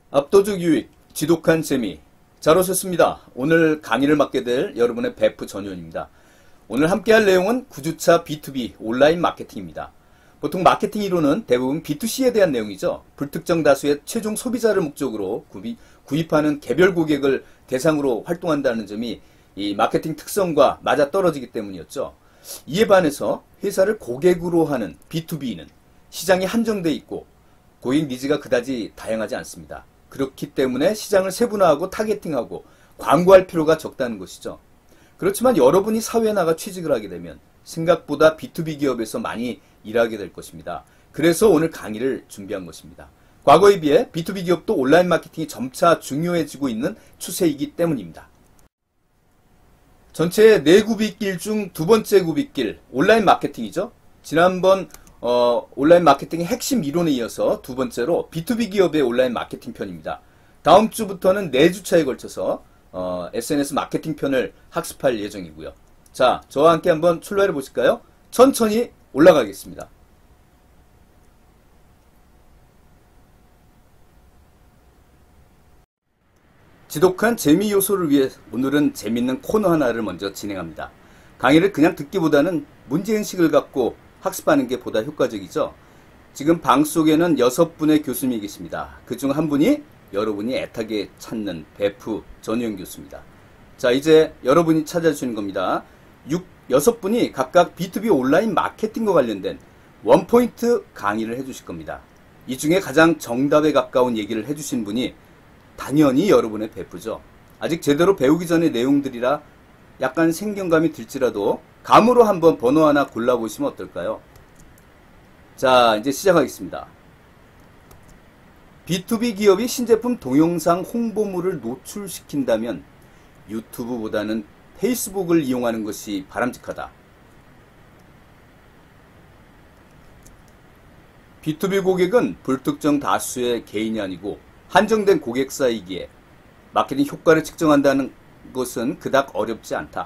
압도적 유익, 지독한 재미. 잘 오셨습니다. 오늘 강의를 맡게 될 여러분의 베프 전현입니다. 오늘 함께할 내용은 9주차 B2B 온라인 마케팅입니다. 보통 마케팅 이론은 대부분 B2C에 대한 내용이죠. 불특정 다수의 최종 소비자를 목적으로 구입하는 개별 고객을 대상으로 활동한다는 점이 이 마케팅 특성과 맞아떨어지기 때문이었죠. 이에 반해서 회사를 고객으로 하는 B2B는 시장이 한정돼 있고 고객 니즈가 그다지 다양하지 않습니다. 그렇기 때문에 시장을 세분화하고 타겟팅하고 광고할 필요가 적다는 것이죠. 그렇지만 여러분이 사회에 나가 취직을 하게 되면 생각보다 B2B 기업에서 많이 일하게 될 것입니다. 그래서 오늘 강의를 준비한 것입니다. 과거에 비해 B2B 기업도 온라인 마케팅이 점차 중요해지고 있는 추세이기 때문입니다. 전체 4구빗길 중 두 번째 구빗길, 온라인 마케팅이죠. 지난번 온라인 마케팅의 핵심 이론에 이어서 두 번째로 B2B 기업의 온라인 마케팅 편입니다. 다음 주부터는 4주차에 걸쳐서 SNS 마케팅 편을 학습할 예정이고요. 자, 저와 함께 한번 출발해 보실까요? 천천히 올라가겠습니다. 지독한 재미 요소를 위해 오늘은 재밌는 코너 하나를 먼저 진행합니다. 강의를 그냥 듣기보다는 문제인식을 갖고 학습하는 게 보다 효과적이죠. 지금 방 속에는 6분의 교수님이 계십니다. 그중 한 분이 여러분이 애타게 찾는 베프 전유영 교수입니다. 자, 이제 여러분이 찾아주시는 겁니다. 6분이 각각 B2B 온라인 마케팅과 관련된 원포인트 강의를 해주실 겁니다. 이 중에 가장 정답에 가까운 얘기를 해주신 분이 당연히 여러분의 베프죠. 아직 제대로 배우기 전의 내용들이라 약간 생경감이 들지라도 감으로 한번 번호 하나 골라보시면 어떨까요? 자, 이제 시작하겠습니다. B2B 기업이 신제품 동영상 홍보물을 노출시킨다면 유튜브보다는 페이스북을 이용하는 것이 바람직하다. B2B 고객은 불특정 다수의 개인이 아니고 한정된 고객사이기에 마케팅 효과를 측정한다는 것은 그닥 어렵지 않다.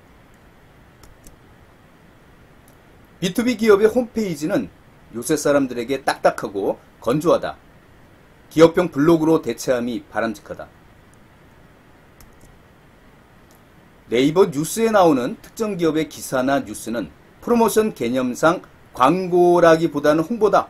B2B 기업의 홈페이지는 요새 사람들에게 딱딱하고 건조하다. 기업형 블로그로 대체함이 바람직하다. 네이버 뉴스에 나오는 특정 기업의 기사나 뉴스는 프로모션 개념상 광고라기보다는 홍보다.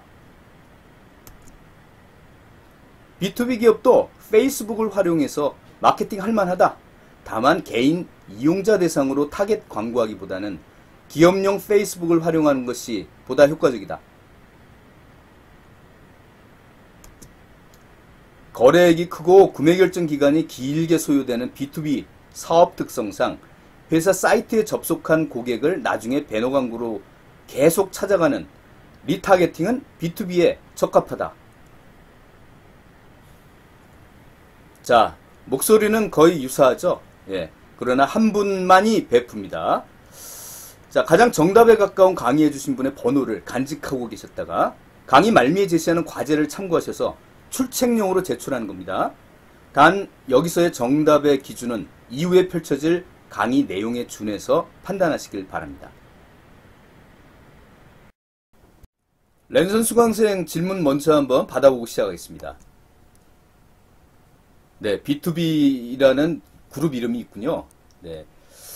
B2B 기업도 페이스북을 활용해서 마케팅 할 만하다. 다만 개인 이용자 대상으로 타겟 광고하기보다는 기업용 페이스북을 활용하는 것이 보다 효과적이다. 거래액이 크고 구매 결정 기간이 길게 소요되는 B2B 사업 특성상 회사 사이트에 접속한 고객을 나중에 배너 광고로 계속 찾아가는 리타겟팅은 B2B에 적합하다. 자, 목소리는 거의 유사하죠? 예. 그러나 한 분만이 베프입니다. 자, 가장 정답에 가까운 강의해 주신 분의 번호를 간직하고 계셨다가 강의 말미에 제시하는 과제를 참고하셔서 출첵용으로 제출하는 겁니다. 단 여기서의 정답의 기준은 이후에 펼쳐질 강의 내용에 준해서 판단하시길 바랍니다. 랜선 수강생 질문 먼저 한번 받아보고 시작하겠습니다. 네, B2B라는 그룹 이름이 있군요. 네.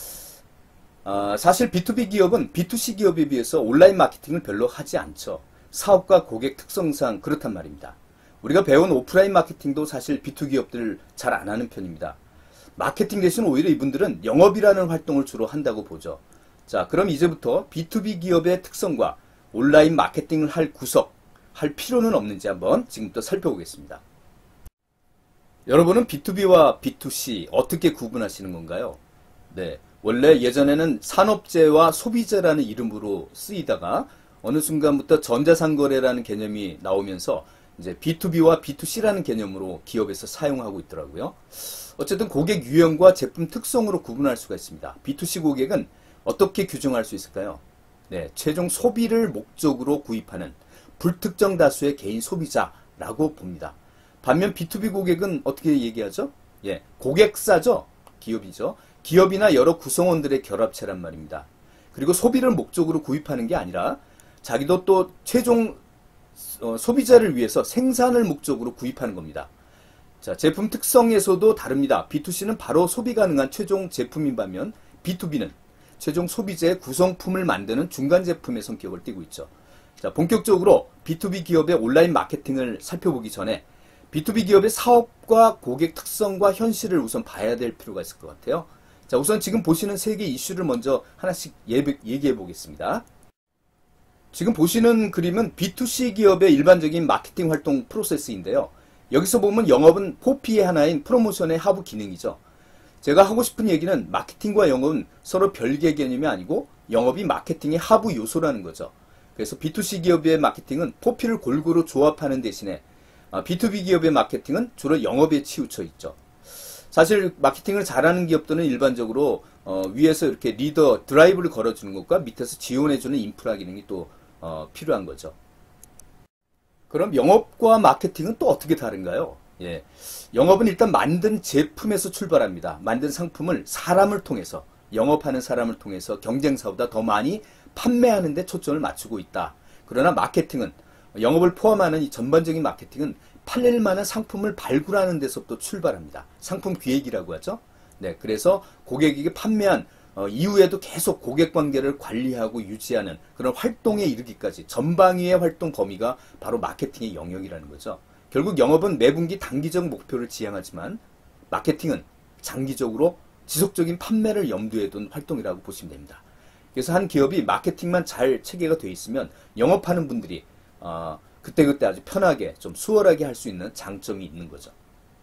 사실 B2B 기업은 B2C 기업에 비해서 온라인 마케팅을 별로 하지 않죠. 사업과 고객 특성상 그렇단 말입니다. 우리가 배운 오프라인 마케팅도 사실 B2 기업들 잘 안 하는 편입니다. 마케팅 대신 오히려 이분들은 영업이라는 활동을 주로 한다고 보죠. 자, 그럼 이제부터 B2B 기업의 특성과 온라인 마케팅을 할 필요는 없는지 한번 지금부터 살펴보겠습니다. 여러분은 B2B와 B2C 어떻게 구분하시는 건가요? 네, 원래 예전에는 산업재와 소비재라는 이름으로 쓰이다가 어느 순간부터 전자상거래라는 개념이 나오면서 이제 B2B와 B2C라는 개념으로 기업에서 사용하고 있더라고요. 어쨌든 고객 유형과 제품 특성으로 구분할 수가 있습니다. B2C 고객은 어떻게 규정할 수 있을까요? 네, 최종 소비를 목적으로 구입하는 불특정 다수의 개인 소비자라고 봅니다. 반면 B2B 고객은 어떻게 얘기하죠? 예, 고객사죠. 기업이죠. 기업이나 여러 구성원들의 결합체란 말입니다. 그리고 소비를 목적으로 구입하는 게 아니라 자기도 또 최종 소비자를 위해서 생산을 목적으로 구입하는 겁니다. 자, 제품 특성에서도 다릅니다. B2C는 바로 소비 가능한 최종 제품인 반면 B2B는 최종 소비재의 구성품을 만드는 중간 제품의 성격을 띠고 있죠. 자, 본격적으로 B2B 기업의 온라인 마케팅을 살펴보기 전에 B2B 기업의 사업과 고객 특성과 현실을 우선 봐야 될 필요가 있을 것 같아요. 자, 우선 지금 보시는 세 개 이슈를 먼저 하나씩 얘기해 보겠습니다. 지금 보시는 그림은 B2C 기업의 일반적인 마케팅 활동 프로세스인데요. 여기서 보면 영업은 포피의 하나인 프로모션의 하부 기능이죠. 제가 하고 싶은 얘기는 마케팅과 영업은 서로 별개 개념이 아니고 영업이 마케팅의 하부 요소라는 거죠. 그래서 B2C 기업의 마케팅은 포피를 골고루 조합하는 대신에 B2B 기업의 마케팅은 주로 영업에 치우쳐 있죠. 사실 마케팅을 잘하는 기업들은 일반적으로 위에서 이렇게 리더, 드라이브를 걸어주는 것과 밑에서 지원해주는 인프라 기능이 또 필요한 거죠. 그럼 영업과 마케팅은 또 어떻게 다른가요? 예. 영업은 일단 만든 제품에서 출발합니다. 만든 상품을 사람을 통해서, 영업하는 사람을 통해서 경쟁사보다 더 많이 판매하는 데 초점을 맞추고 있다. 그러나 마케팅은, 영업을 포함하는 이 전반적인 마케팅은 팔릴 만한 상품을 발굴하는 데서부터 출발합니다. 상품 기획이라고 하죠. 네, 그래서 고객에게 판매한 이후에도 계속 고객 관계를 관리하고 유지하는 그런 활동에 이르기까지 전방위의 활동 범위가 바로 마케팅의 영역이라는 거죠. 결국 영업은 매분기 단기적 목표를 지향하지만 마케팅은 장기적으로 지속적인 판매를 염두에 둔 활동이라고 보시면 됩니다. 그래서 한 기업이 마케팅만 잘 체계가 되어 있으면 영업하는 분들이 그때그때 아주 편하게 좀 수월하게 할 수 있는 장점이 있는 거죠.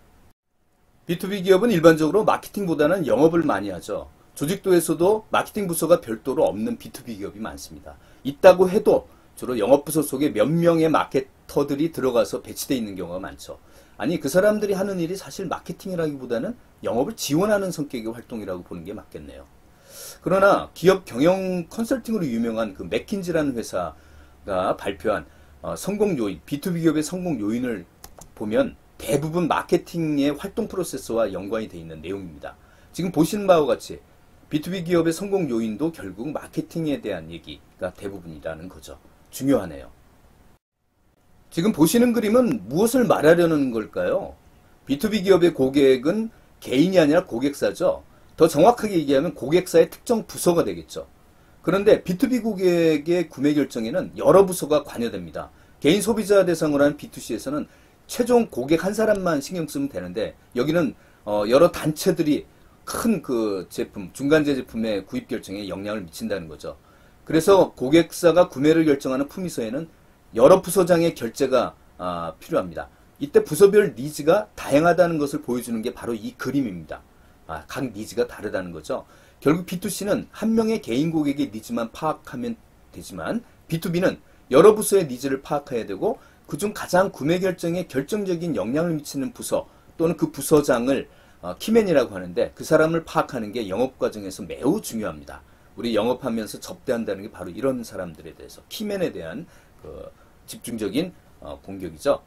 B2B 기업은 일반적으로 마케팅보다는 영업을 많이 하죠. 조직도에서도 마케팅 부서가 별도로 없는 B2B 기업이 많습니다. 있다고 해도 주로 영업부서 속에 몇 명의 마케터들이 들어가서 배치되어 있는 경우가 많죠. 아니, 그 사람들이 하는 일이 사실 마케팅이라기보다는 영업을 지원하는 성격의 활동이라고 보는 게 맞겠네요. 그러나 기업 경영 컨설팅으로 유명한 그 맥킨지라는 회사가 발표한 성공 요인, B2B 기업의 성공 요인을 보면 대부분 마케팅의 활동 프로세스와 연관이 되어 있는 내용입니다. 지금 보시는 바와 같이 B2B 기업의 성공 요인도 결국 마케팅에 대한 얘기가 대부분이라는 거죠. 중요하네요. 지금 보시는 그림은 무엇을 말하려는 걸까요? B2B 기업의 고객은 개인이 아니라 고객사죠. 더 정확하게 얘기하면 고객사의 특정 부서가 되겠죠. 그런데 B2B 고객의 구매 결정에는 여러 부서가 관여됩니다. 개인 소비자 대상으로 하는 B2C에서는 최종 고객 한 사람만 신경 쓰면 되는데 여기는 여러 단체들이 큰 그 제품, 중간재 제품의 구입 결정에 영향을 미친다는 거죠. 그래서 고객사가 구매를 결정하는 품위서에는 여러 부서장의 결재가 필요합니다. 이때 부서별 니즈가 다양하다는 것을 보여주는 게 바로 이 그림입니다. 각 니즈가 다르다는 거죠. 결국 B2C는 한 명의 개인 고객의 니즈만 파악하면 되지만 B2B는 여러 부서의 니즈를 파악해야 되고 그중 가장 구매 결정에 결정적인 영향을 미치는 부서 또는 그 부서장을 키맨이라고 하는데 그 사람을 파악하는 게 영업 과정에서 매우 중요합니다. 우리 영업하면서 접대한다는 게 바로 이런 사람들에 대해서 키맨에 대한 그 집중적인 공격이죠.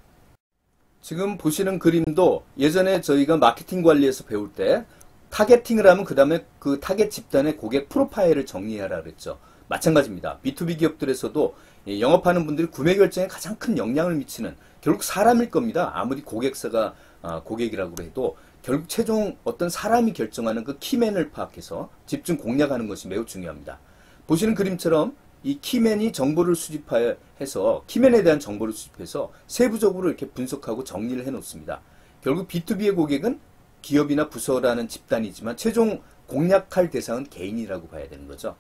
지금 보시는 그림도 예전에 저희가 마케팅 관리에서 배울 때 타겟팅을 하면 그 다음에 그 타겟 집단의 고객 프로파일을 정리하라 그랬죠. 마찬가지입니다. B2B 기업들에서도 영업하는 분들이 구매 결정에 가장 큰 영향을 미치는 결국 사람일 겁니다. 아무리 고객사가 고객이라고 해도 결국 최종 어떤 사람이 결정하는 그 키맨을 파악해서 집중 공략하는 것이 매우 중요합니다. 보시는 그림처럼 이 키맨이 정보를 수집해서 키맨에 대한 정보를 수집해서 세부적으로 이렇게 분석하고 정리를 해 놓습니다. 결국 B2B의 고객은 기업이나 부서라는 집단이지만 최종 공략할 대상은 개인이라고 봐야 되는 거죠.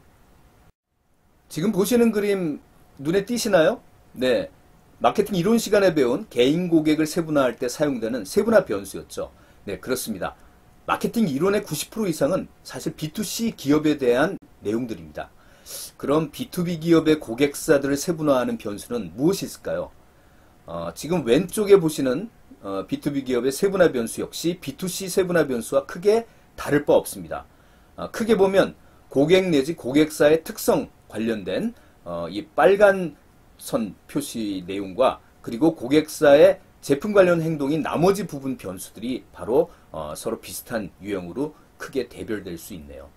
지금 보시는 그림 눈에 띄시나요? 네, 마케팅 이론 시간에 배운 개인 고객을 세분화할 때 사용되는 세분화 변수였죠. 네, 그렇습니다. 마케팅 이론의 90% 이상은 사실 B2C 기업에 대한 내용들입니다. 그럼 B2B 기업의 고객사들을 세분화하는 변수는 무엇이 있을까요? 지금 왼쪽에 보시는 B2B 기업의 세분화 변수 역시 B2C 세분화 변수와 크게 다를 바 없습니다. 크게 보면 고객 내지 고객사의 특성 관련된 이 빨간 선 표시 내용과 그리고 고객사의 제품 관련 행동인 나머지 부분 변수들이 바로 서로 비슷한 유형으로 크게 대별될 수 있네요.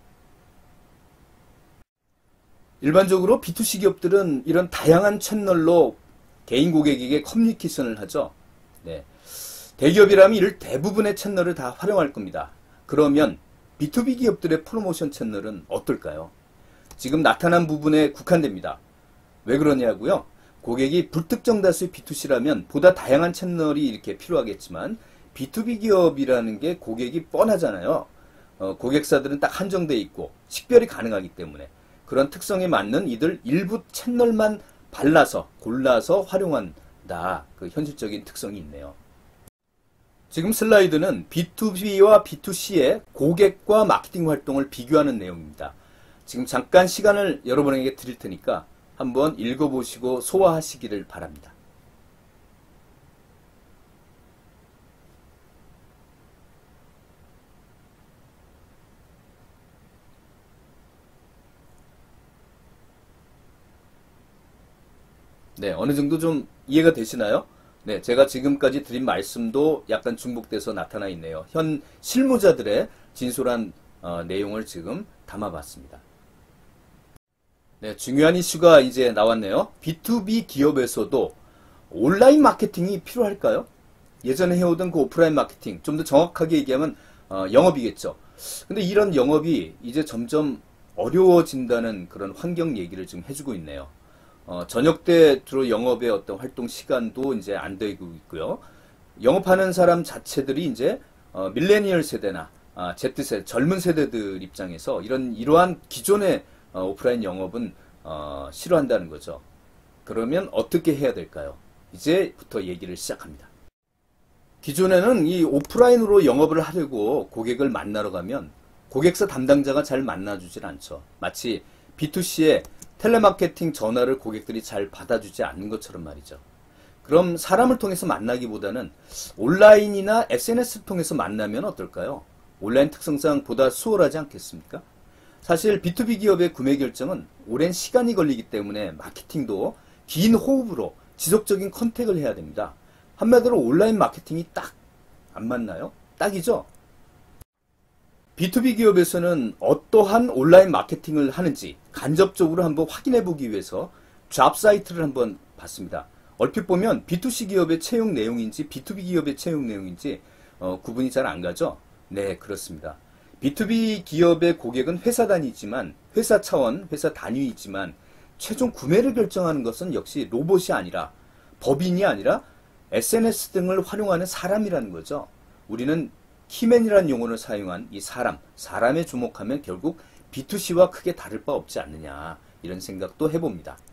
일반적으로 B2C 기업들은 이런 다양한 채널로 개인 고객에게 커뮤니케이션을 하죠. 네. 대기업이라면 이를 대부분의 채널을 다 활용할 겁니다. 그러면 B2B 기업들의 프로모션 채널은 어떨까요? 지금 나타난 부분에 국한됩니다. 왜 그러냐고요? 고객이 불특정 다수의 B2C라면 보다 다양한 채널이 이렇게 필요하겠지만 B2B 기업이라는 게 고객이 뻔하잖아요. 고객사들은 딱 한정돼 있고 식별이 가능하기 때문에 그런 특성에 맞는 이들 일부 채널만 골라서 활용한다. 그 현실적인 특성이 있네요. 지금 슬라이드는 B2B와 B2C의 고객과 마케팅 활동을 비교하는 내용입니다. 지금 잠깐 시간을 여러분에게 드릴 테니까 한번 읽어보시고 소화하시기를 바랍니다. 네, 어느 정도 좀 이해가 되시나요? 네, 제가 지금까지 드린 말씀도 약간 중복돼서 나타나 있네요. 현 실무자들의 진솔한 내용을 지금 담아봤습니다. 네, 중요한 이슈가 이제 나왔네요. B2B 기업에서도 온라인 마케팅이 필요할까요? 예전에 해오던 그 오프라인 마케팅, 좀 더 정확하게 얘기하면 영업이겠죠. 근데 이런 영업이 이제 점점 어려워진다는 그런 환경 얘기를 지금 해주고 있네요. 저녁 때 주로 영업의 어떤 활동 시간도 이제 안 되고 있고요. 영업하는 사람 자체들이 이제 밀레니얼 세대나 Z세대, 젊은 세대들 입장에서 이러한 기존의 오프라인 영업은 싫어한다는 거죠. 그러면 어떻게 해야 될까요? 이제부터 얘기를 시작합니다. 기존에는 이 오프라인으로 영업을 하려고 고객을 만나러 가면 고객사 담당자가 잘 만나주질 않죠. 마치 B2C의 텔레마케팅 전화를 고객들이 잘 받아주지 않는 것처럼 말이죠. 그럼 사람을 통해서 만나기보다는 온라인이나 SNS를 통해서 만나면 어떨까요? 온라인 특성상 보다 수월하지 않겠습니까? 사실 B2B 기업의 구매 결정은 오랜 시간이 걸리기 때문에 마케팅도 긴 호흡으로 지속적인 컨택을 해야 됩니다. 한마디로 온라인 마케팅이 딱 안 맞나요? 딱이죠? B2B 기업에서는 어떠한 온라인 마케팅을 하는지 간접적으로 한번 확인해 보기 위해서 잡 사이트를 한번 봤습니다. 얼핏 보면 B2C 기업의 채용 내용인지 B2B 기업의 채용 내용인지 구분이 잘 안 가죠? 네, 그렇습니다. B2B 기업의 고객은 회사 단위지만 회사 차원, 회사 단위이지만 최종 구매를 결정하는 것은 역시 로봇이 아니라 법인이 아니라 SNS 등을 활용하는 사람이라는 거죠. 우리는 키맨이라는 용어를 사용한 이 사람에 주목하면 결국 B2C와 크게 다를 바 없지 않느냐 이런 생각도 해봅니다.